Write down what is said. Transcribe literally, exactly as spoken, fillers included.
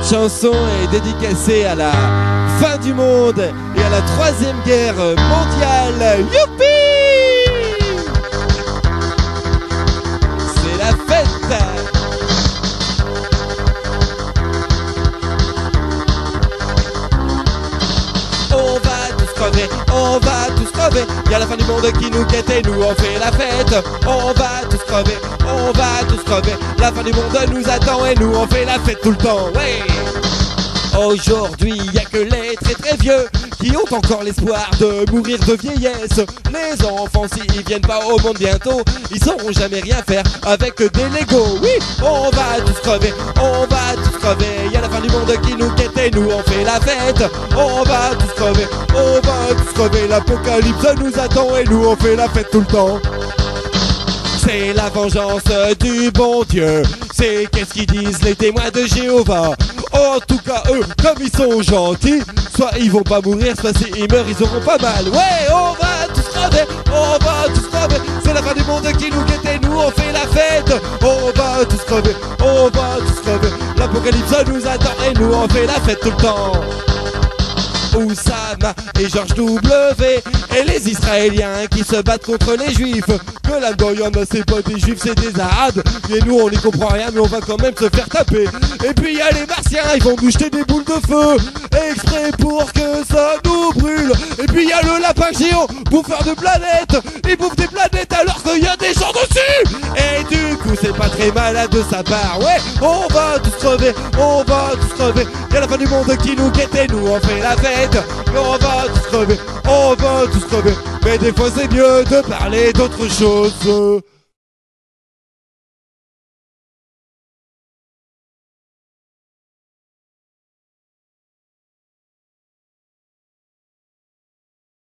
Cette chanson est dédicacée à la fin du monde et à la troisième guerre mondiale. Youpi! C'est la fête! On va tous crever, on va tous crever. Y'a la fin du monde qui nous guette et nous on fait la fête. On va tous crever, on va tous crever. La fin du monde nous attend et nous on fait la fête tout le temps. Ouais. Aujourd'hui y'a que les très très vieux qui ont encore l'espoir de mourir de vieillesse. Les enfants s'ils viennent pas au monde bientôt, ils sauront jamais rien faire avec des Legos. Oui, on va tous crever, on va tous crever. Y'a la fin du monde qui nous guette et nous on fait la fête. On va tous crever, on va tous crever. L'apocalypse nous attend et nous on fait la fête tout le temps. C'est la vengeance du bon Dieu. C'est qu'est-ce qu'ils disent les témoins de Jéhovah. En tout cas eux, comme ils sont gentils, soit ils vont pas mourir, soit s'ils meurent ils auront pas mal. Ouais, on va tous crever, on va tous crever. C'est la fin du monde qui nous guette et nous on fait la fête. On va tous crever, on va tous crever. L'apocalypse nous attend et nous on fait la fête tout le temps. Oussama et George W et les Israéliens qui se battent contre les Juifs. Que là-dedans y'en a, c'est pas des Juifs, c'est des Arabes. Et nous on n'y comprend rien mais on va quand même se faire taper. Et puis y'a les Martiens, ils vont nous jeter des boules de feu exprès pour que ça nous brûle. Et puis y'a le lapin géant, bouffeur de planètes. Il bouffe des planètes alors qu'il y a des gens dessus. Et du coup c'est pas très malade de sa part. Ouais, on va tous crever, on va tous crever. Y'a la fin du monde qui nous guette et nous on fait la fête. Mais on va tous crever, on va tous crever. Mais des fois c'est mieux de parler d'autre chose.